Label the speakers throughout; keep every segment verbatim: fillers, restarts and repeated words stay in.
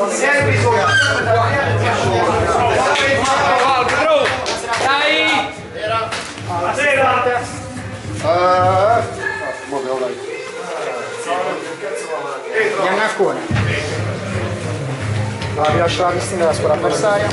Speaker 1: Giannaccone. La rilascio la piscina della scuola avversaria.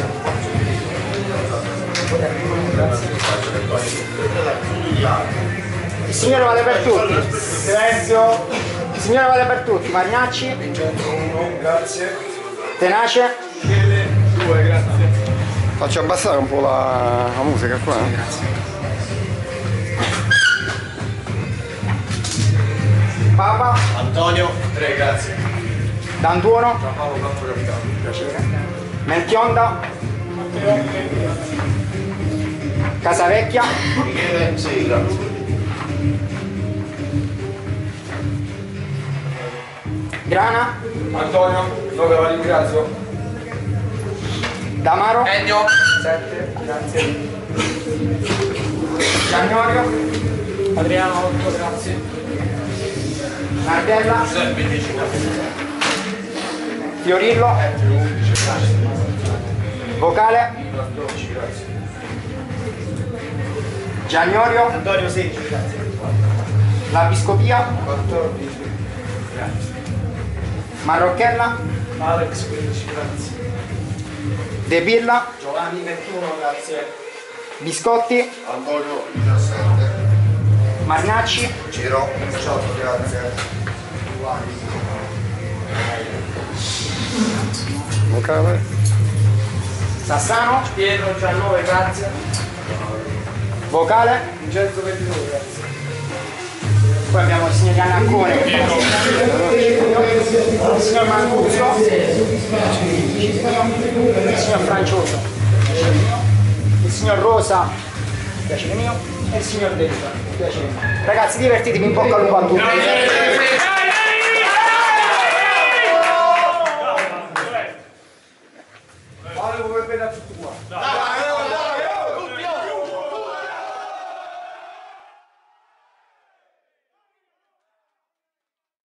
Speaker 1: Il signore vale per tutti. Silenzio. Il signore vale per tutti. Marinacci.
Speaker 2: uno, grazie.
Speaker 1: Tenace.
Speaker 2: due, grazie.
Speaker 3: Faccio abbassare un po' la, la musica qua.
Speaker 1: Sì, grazie. Papa.
Speaker 2: Antonio, tre, grazie.
Speaker 1: D'Antuono.
Speaker 2: Paolo, quattro, capitano.
Speaker 1: Piacere. Melchionda. Casavecchia.
Speaker 2: Michele, sei, grazie.
Speaker 1: Grana.
Speaker 2: Antonio, nove, la ringrazio.
Speaker 1: Damaro.
Speaker 2: Ennio.
Speaker 1: sette, grazie. Giannorio.
Speaker 2: Adriano, otto, grazie.
Speaker 1: Nardella.
Speaker 2: Giuseppe, dieci, grazie.
Speaker 1: Fiorillo.
Speaker 2: undici, grazie.
Speaker 1: Vocale.
Speaker 2: dodici, grazie.
Speaker 1: Giannorio.
Speaker 2: Antonio, sedici, grazie.
Speaker 1: La Biscopia.
Speaker 2: quattordici, grazie.
Speaker 1: Marrocchella.
Speaker 2: Alex, quindici, grazie.
Speaker 1: De Pirla.
Speaker 2: Giovanni, ventuno, grazie.
Speaker 1: Biscotti.
Speaker 4: Antonio diciassette,
Speaker 1: Marnacci.
Speaker 4: Ciro diciotto, grazie.
Speaker 3: Ok,
Speaker 1: Sassano.
Speaker 2: Pietro, diciannove, grazie.
Speaker 1: Vocale.
Speaker 2: Vincenzo, ventidue, grazie.
Speaker 1: Poi abbiamo il signor Giannaccone, il signor Manguzzo, il signor Francioso, il signor Rosa, piacere mio, e il signor Detta, piacere mio. Ragazzi, divertitevi, in bocca al lupo a tutti.